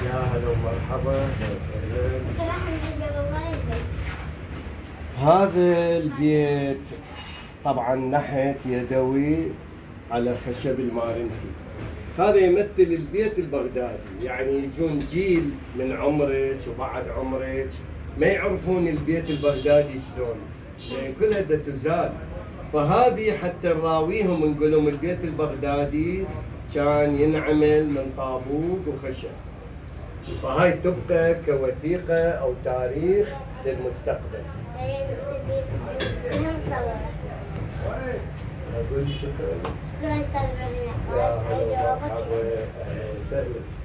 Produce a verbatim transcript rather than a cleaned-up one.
يا هلا ومرحبا، اهلا وسهلا. صراحة الجو وايد. هذا البيت طبعا نحت يدوي على خشب المارنتي. هذا يمثل البيت البغدادي، يعني يجون جيل من عمرك وبعد عمرك ما يعرفون البيت البغدادي شلون، لان كلها دا تزال. فهذه حتى نراويهم نقول لهم البيت البغدادي كان ينعمل من طابوق وخشب. فهاي تبقى كوثيقة أو تاريخ للمستقبل. أقول شكرا. شكرا أستاذ إبراهيم. يا هلا ومرحبا، أهلا وسهلا.